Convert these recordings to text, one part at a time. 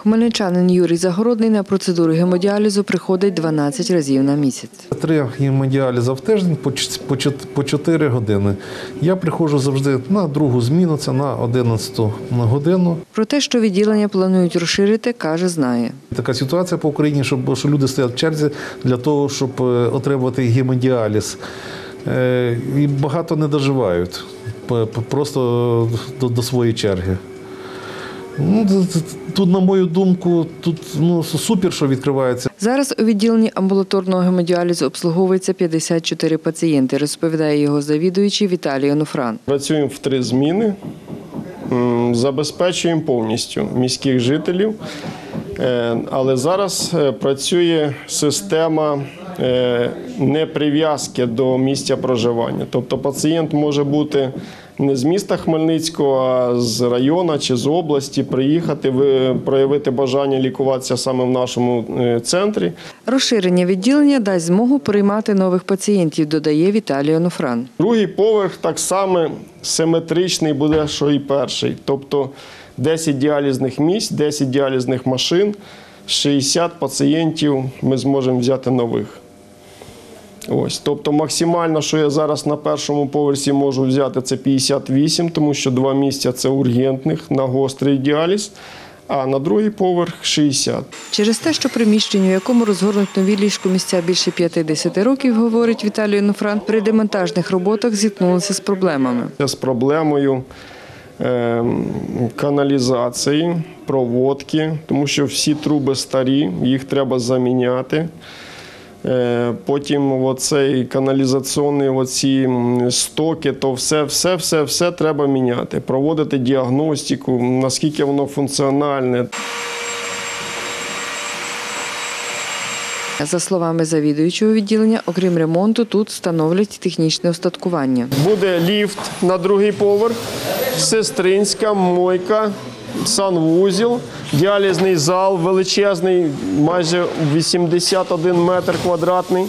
Хмельничанин Юрій Загородний на процедуру гемодіалізу приходить 12 разів на місяць. 3 гемодіаліза в тиждень по 4 години. Я приходжу завжди на другу зміну, це на 11 годину. Про те, що відділення планують розширити, каже, знає. Така ситуація по Україні, що люди стоять в черзі для того, щоб отримати гемодіаліз. І багато не доживають просто до своєї черги. Тут, на мою думку, супер, що відкривається. Зараз у відділенні амбулаторного гемодіалізу обслуговується 54 пацієнти, розповідає його завідуючий Віталій Онуфран. Працюємо в 3 зміни, забезпечуємо повністю міських жителів, але зараз працює система неприв'язки до місця проживання. Тобто пацієнт може бути не з міста Хмельницького, а з району чи з області, приїхати, проявити бажання лікуватися саме в нашому центрі. Розширення відділення дасть змогу приймати нових пацієнтів, додає Віталій Онуфран. Другий поверх так само симетричний буде, що і перший. Тобто 10 діалізних місць, 10 діалізних машин, 60 пацієнтів ми зможемо взяти нових. Тобто максимально, що я зараз на першому поверсі можу взяти, це 58, тому що 2 місця – це ургентних на гострий діаліз, а на другий поверх – 60. Через те, що приміщенню, в якому розгорнуть нові ліжкомісця більше 50 років, говорить Віталій Онуфран, при демонтажних роботах зіткнулися з проблемами. З проблемою каналізації, проводки, тому що всі труби старі, їх треба заміняти. Потім оцей каналізаційні оці стоки, то все треба міняти, проводити діагностику, наскільки воно функціональне. За словами завідуючого відділення, окрім ремонту, тут встановлять технічне устаткування. Буде ліфт на другий поверх, сестринська, мойка, санвузол, діалізний зал величезний, майже 81 метр квадратний,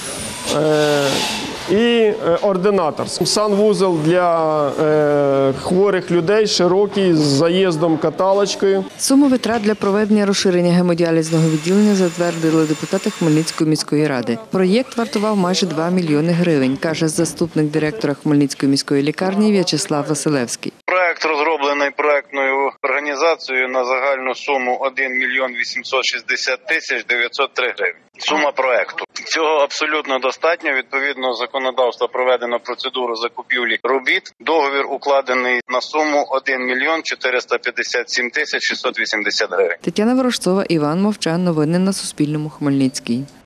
і ординатор. Санвузол для хворих людей, широкий, з заїздом каталочкою. Суму витрат для проведення розширення гемодіалізного відділення затвердили депутати Хмельницької міської ради. Проєкт вартував майже 2 мільйони гривень, каже заступник директора Хмельницької міської лікарні В'ячеслав Василевський. Проект розроблений проектною організацією на загальну суму 1 мільйон 860 тисяч 903 гривень. Сума проекту. Цього абсолютно достатньо. Відповідно законодавства проведено процедуру закупівлі робіт. Договір укладений на суму 1 мільйон 457 тисяч 680 гривень. Тетяна Ворожцова, Іван Мовчан. Новини на Суспільному. Хмельницький.